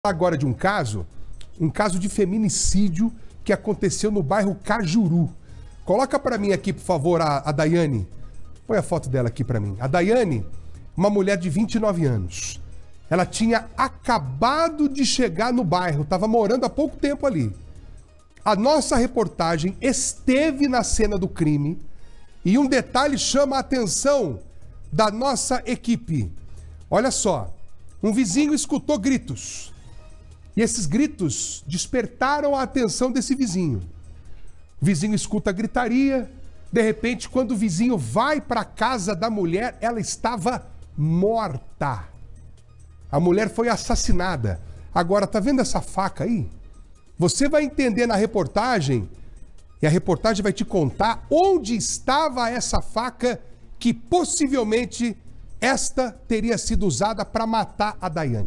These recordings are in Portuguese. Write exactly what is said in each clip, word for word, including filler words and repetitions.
Agora de um caso, um caso de feminicídio que aconteceu no bairro Cajuru. Coloca para mim aqui, por favor, a, a Daiane. Põe a foto dela aqui para mim. A Daiane, uma mulher de vinte e nove anos. Ela tinha acabado de chegar no bairro, estava morando há pouco tempo ali. A nossa reportagem esteve na cena do crime e um detalhe chama a atenção da nossa equipe. Olha só, um vizinho escutou gritos. E esses gritos despertaram a atenção desse vizinho. O vizinho escuta a gritaria. De repente, quando o vizinho vai para a casa da mulher, ela estava morta. A mulher foi assassinada. Agora, tá vendo essa faca aí? Você vai entender na reportagem, e a reportagem vai te contar onde estava essa faca que possivelmente esta teria sido usada para matar a Daiane.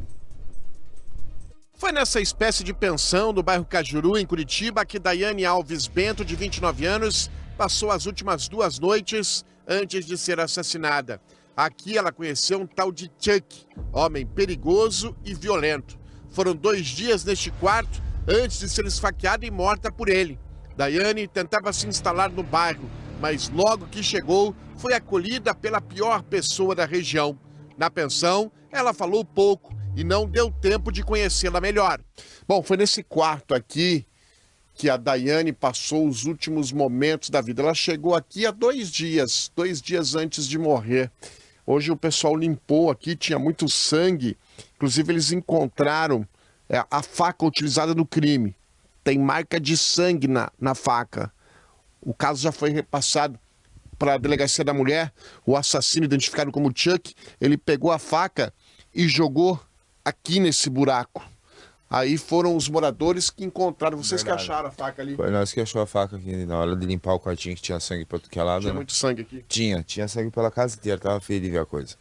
Foi nessa espécie de pensão do bairro Cajuru, em Curitiba, que Daiane Alves Bento, de vinte e nove anos, passou as últimas duas noites antes de ser assassinada. Aqui ela conheceu um tal de Chuck, homem perigoso e violento. Foram dois dias neste quarto antes de ser esfaqueada e morta por ele. Daiane tentava se instalar no bairro, mas logo que chegou, foi acolhida pela pior pessoa da região. Na pensão, ela falou pouco e não deu tempo de conhecê-la melhor. Bom, foi nesse quarto aqui que a Daiane passou os últimos momentos da vida. Ela chegou aqui há dois dias, dois dias antes de morrer. Hoje o pessoal limpou aqui, tinha muito sangue. Inclusive eles encontraram é, a faca utilizada no crime. Tem marca de sangue na, na faca. O caso já foi repassado para a delegacia da mulher. O assassino, identificado como Chuck, ele pegou a faca e jogou aqui nesse buraco. Aí foram os moradores que encontraram. Vocês Verdade. que acharam a faca ali? Foi nós que achou a faca aqui na hora de limpar o quartinho, que tinha sangue pra tudo que é lado. Tinha né? muito sangue aqui? Tinha, tinha sangue pela casa inteira, tava feio de ver a coisa.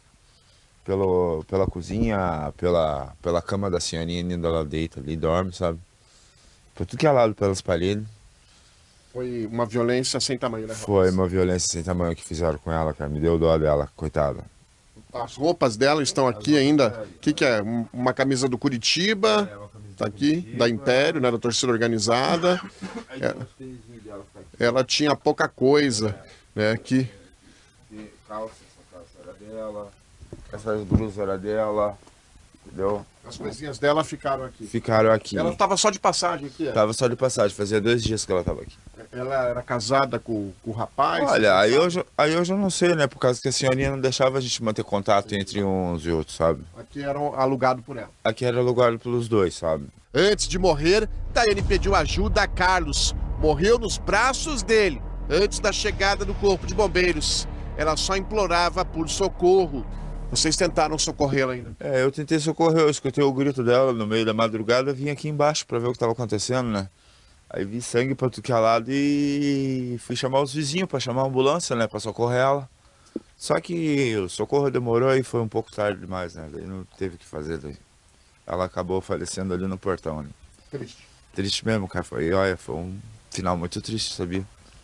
Pelo, pela cozinha, pela, pela cama da senhorinha, ainda ela deita ali, dorme, sabe? Por tudo que é lado, pelas paredes. Foi uma violência sem tamanho, né? Foi uma violência sem tamanho que fizeram com ela, cara. Me deu dó dela, coitada. As roupas dela estão aqui ainda. O que, que é? Uma camisa do Curitiba, tá aqui, da Império, né, da torcida organizada. Ela, ela tinha pouca coisa, né, aqui. Calça, essa calça era dela, essas blusas era dela, entendeu? As coisinhas dela ficaram aqui. Ficaram aqui. Ela estava só de passagem aqui? É? Tava só de passagem, fazia dois dias que ela tava aqui. Ela era casada com, com o rapaz? Olha, aí eu, já, aí eu já não sei, né? Por causa que a senhorinha não deixava a gente manter contato Sim. entre uns e outros, sabe? Aqui era alugado por ela? Aqui era alugado pelos dois, sabe? Antes de morrer, Daiane pediu ajuda a Carlos. Morreu nos braços dele, antes da chegada do corpo de bombeiros. Ela só implorava por socorro. Vocês tentaram socorrê-la ainda? É, eu tentei socorrer, eu escutei o grito dela no meio da madrugada, vim aqui embaixo para ver o que estava acontecendo, né? Aí vi sangue para tudo que é lado e fui chamar os vizinhos para chamar a ambulância, né? Para socorrer ela. Só que o socorro demorou e foi um pouco tarde demais, né? Daí não teve o que fazer. Daí. Ela acabou falecendo ali no portão. Né? Triste. Triste mesmo, cara. Foi, olha, foi um final muito triste, sabia?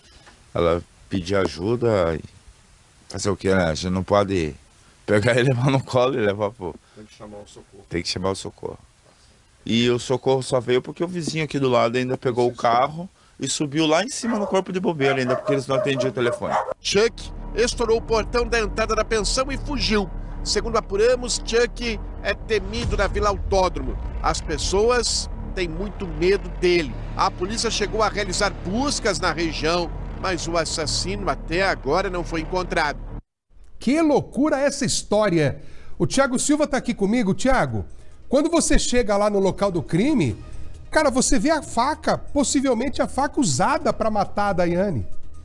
Ela pediu ajuda e fazer o que, né? A gente não pode pegar e levar no colo e levar pro... Tem que chamar o socorro. Tem que chamar o socorro. E o socorro só veio porque o vizinho aqui do lado ainda pegou o carro e subiu lá em cima no corpo de bombeiro ainda, porque eles não atendiam o telefone. Chuck estourou o portão da entrada da pensão e fugiu. Segundo apuramos, Chuck é temido na Vila Autódromo. As pessoas têm muito medo dele. A polícia chegou a realizar buscas na região, mas o assassino até agora não foi encontrado. Que loucura essa história! O Thiago Silva tá aqui comigo. Thiago, quando você chega lá no local do crime, cara, você vê a faca, possivelmente a faca usada para matar a Daiane.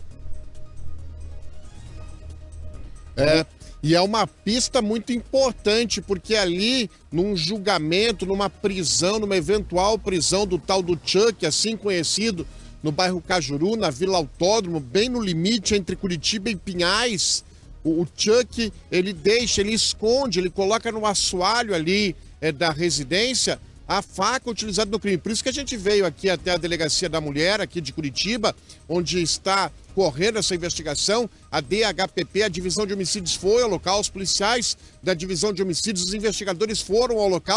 É, e é uma pista muito importante, porque ali, num julgamento, numa prisão, numa eventual prisão do tal do Chuck, assim conhecido, no bairro Cajuru, na Vila Autódromo, bem no limite entre Curitiba e Pinhais, o, o Chuck, ele deixa, ele esconde, ele coloca no assoalho ali é, da residência a faca utilizada no crime. Por isso que a gente veio aqui até a Delegacia da Mulher, aqui de Curitiba, onde está correndo essa investigação. A D H P P, a Divisão de Homicídios, foi ao local, os policiais da Divisão de Homicídios, os investigadores foram ao local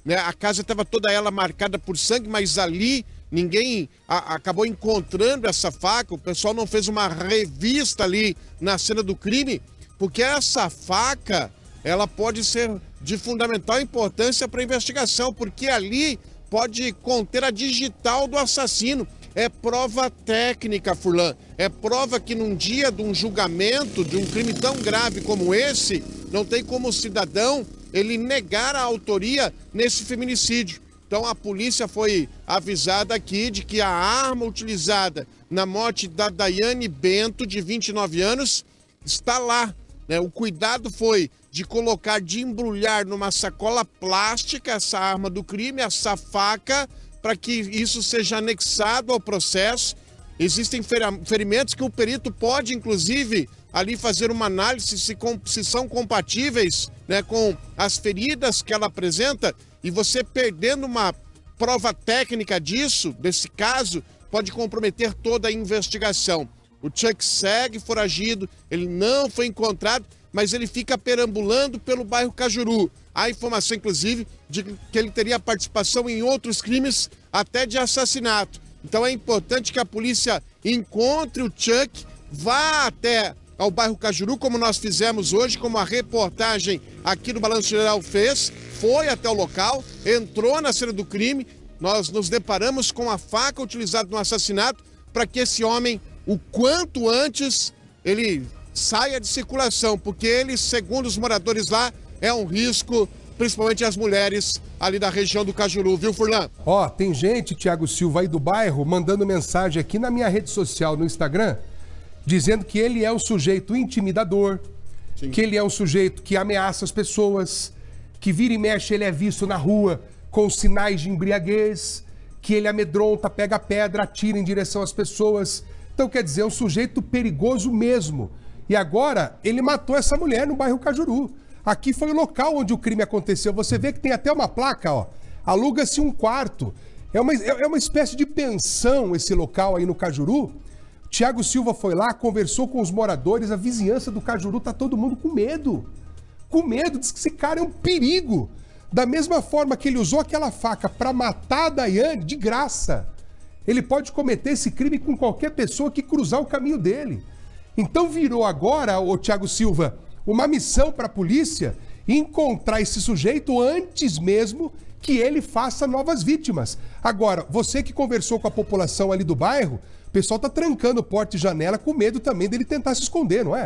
né? A casa estava toda ela marcada por sangue, mas ali ninguém a, acabou encontrando essa faca. O pessoal não fez uma revista ali na cena do crime, porque essa faca, ela pode ser de fundamental importância para a investigação, porque ali pode conter a digital do assassino. É prova técnica, Furlan. É prova que num dia de um julgamento de um crime tão grave como esse, não tem como o cidadão ele negar a autoria nesse feminicídio. Então a polícia foi avisada aqui de que a arma utilizada na morte da Daiane Bento, de vinte e nove anos, está lá, né? O cuidado foi de colocar, de embrulhar numa sacola plástica essa arma do crime, essa faca, para que isso seja anexado ao processo. Existem ferimentos que o perito pode, inclusive, ali fazer uma análise se, com, se são compatíveis, né, com as feridas que ela apresenta, e você perdendo uma prova técnica disso, desse caso, pode comprometer toda a investigação. O Chuck segue foragido, ele não foi encontrado, mas ele fica perambulando pelo bairro Cajuru. Há informação, inclusive, de que ele teria participação em outros crimes, até de assassinato. Então é importante que a polícia encontre o Chuck, vá até ao bairro Cajuru, como nós fizemos hoje, como a reportagem aqui do Balanço Geral fez, foi até o local, entrou na cena do crime, nós nos deparamos com a faca utilizada no assassinato, para que esse homem, o quanto antes, ele saia de circulação, porque ele, segundo os moradores lá, é um risco, principalmente as mulheres ali da região do Cajuru, viu, Furlan? Ó, tem gente, Thiago Silva, aí do bairro, mandando mensagem aqui na minha rede social, no Instagram, dizendo que ele é um sujeito intimidador, Sim. que ele é um sujeito que ameaça as pessoas, que vira e mexe ele é visto na rua com sinais de embriaguez, que ele amedronta, pega pedra, atira em direção às pessoas. Então, quer dizer, é um sujeito perigoso mesmo. E agora, ele matou essa mulher no bairro Cajuru. Aqui foi o local onde o crime aconteceu. Você vê que tem até uma placa, ó. Aluga-se um quarto. É uma, é uma espécie de pensão esse local aí no Cajuru. Thiago Silva foi lá, conversou com os moradores, a vizinhança do Cajuru tá todo mundo com medo. Com medo, diz que esse cara é um perigo. Da mesma forma que ele usou aquela faca para matar a Daiane, de graça. Ele pode cometer esse crime com qualquer pessoa que cruzar o caminho dele. Então virou agora, ô Thiago Silva, uma missão para a polícia encontrar esse sujeito antes mesmo que ele faça novas vítimas. Agora, você que conversou com a população ali do bairro, o pessoal tá trancando porta e janela com medo também dele tentar se esconder, não é?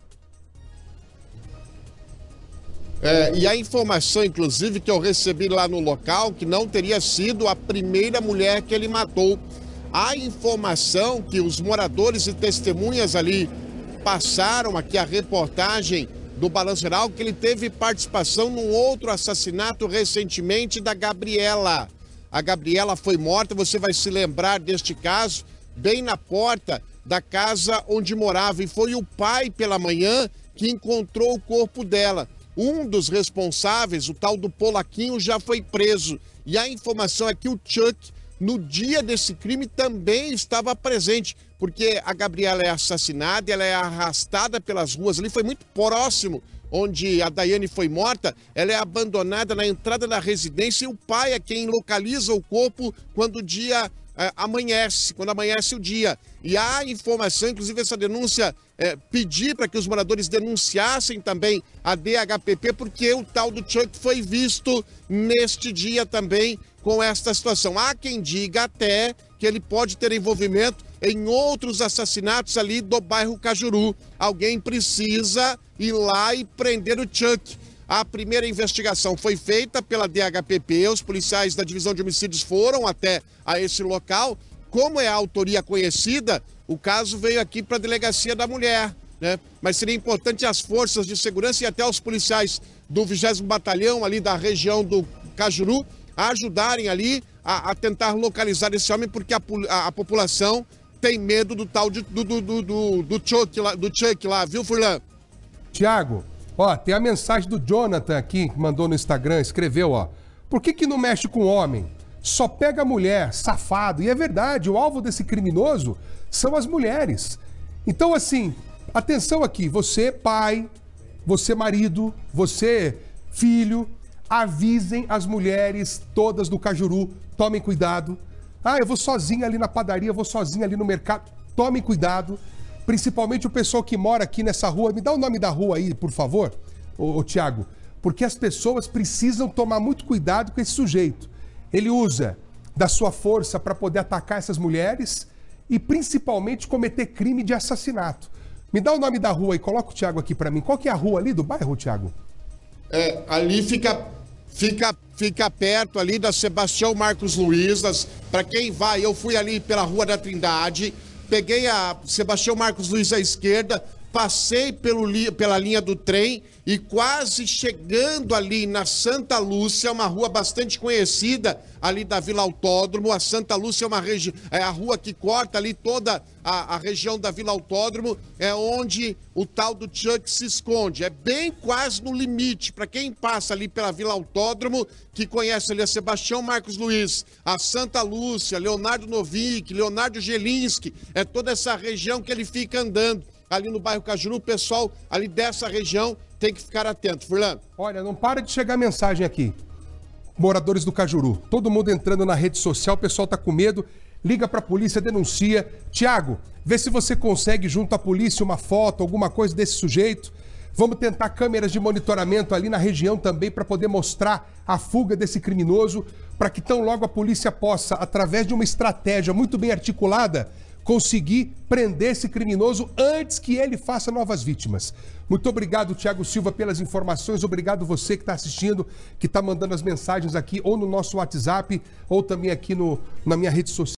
É, e a informação, inclusive, que eu recebi lá no local, que não teria sido a primeira mulher que ele matou. A informação que os moradores e testemunhas ali passaram aqui, a reportagem do Balanço Geral, que ele teve participação num outro assassinato recentemente da Gabriela. A Gabriela foi morta, você vai se lembrar deste caso, bem na porta da casa onde morava. E foi o pai, pela manhã, que encontrou o corpo dela. Um dos responsáveis, o tal do Polaquinho, já foi preso. E a informação é que o Chuck, no dia desse crime, também estava presente, porque a Gabriela é assassinada, ela é arrastada pelas ruas ali, foi muito próximo onde a Daiane foi morta, ela é abandonada na entrada da residência e o pai é quem localiza o corpo quando o dia é, amanhece, quando amanhece o dia. E há informação, inclusive essa denúncia, é, pedir para que os moradores denunciassem também a D H P P, porque o tal do Chuck foi visto neste dia também com esta situação. Há quem diga até que ele pode ter envolvimento em outros assassinatos ali do bairro Cajuru. Alguém precisa ir lá e prender o Chuck. A primeira investigação foi feita pela D H P P, os policiais da Divisão de Homicídios foram até a esse local. Como é a autoria conhecida, o caso veio aqui para a Delegacia da Mulher, né? Mas seria importante as forças de segurança e até os policiais do vigésimo Batalhão ali da região do Cajuru ajudarem ali a, a tentar localizar esse homem, porque a, a, a população tem medo do tal de, do, do, do, do, do, Chuck lá, do Chuck lá, viu, Furlan? Tiago, ó, tem a mensagem do Jonathan aqui, que mandou no Instagram, escreveu, ó. Por que que não mexe com homem? Só pega mulher, safado. E é verdade, o alvo desse criminoso são as mulheres. Então, assim, atenção aqui, você pai, você marido, você filho, avisem as mulheres todas do Cajuru, tomem cuidado. Ah, eu vou sozinha ali na padaria, eu vou sozinha ali no mercado. Tomem cuidado, principalmente o pessoal que mora aqui nessa rua. Me dá o nome da rua aí, por favor, ô, ô Tiago, porque as pessoas precisam tomar muito cuidado com esse sujeito. Ele usa da sua força para poder atacar essas mulheres e principalmente cometer crime de assassinato. Me dá o nome da rua e coloca o Tiago aqui para mim. Qual que é a rua ali do bairro, Tiago? É, ali fica, fica, fica perto ali da Sebastião Marcos Luiz. Para quem vai, eu fui ali pela Rua da Trindade, peguei a Sebastião Marcos Luiz à esquerda, passei pelo, pela linha do trem e quase chegando ali na Santa Lúcia, uma rua bastante conhecida ali da Vila Autódromo. A Santa Lúcia é uma região, é a rua que corta ali toda a, a região da Vila Autódromo, é onde o tal do Chuck se esconde. É bem quase no limite. Para quem passa ali pela Vila Autódromo, que conhece ali a Sebastião Marcos Luiz, a Santa Lúcia, Leonardo Novick, Leonardo Gelinski, é toda essa região que ele fica andando. Ali no bairro Cajuru, o pessoal ali dessa região tem que ficar atento. Furlan. Olha, não para de chegar mensagem aqui. Moradores do Cajuru, todo mundo entrando na rede social, o pessoal tá com medo, liga pra polícia, denuncia. Tiago, vê se você consegue junto à polícia uma foto, alguma coisa desse sujeito. Vamos tentar câmeras de monitoramento ali na região também para poder mostrar a fuga desse criminoso, para que tão logo a polícia possa, através de uma estratégia muito bem articulada, conseguir prender esse criminoso antes que ele faça novas vítimas. Muito obrigado, Tiago Silva, pelas informações. Obrigado você que está assistindo, que está mandando as mensagens aqui, ou no nosso WhatsApp, ou também aqui no, na minha rede social.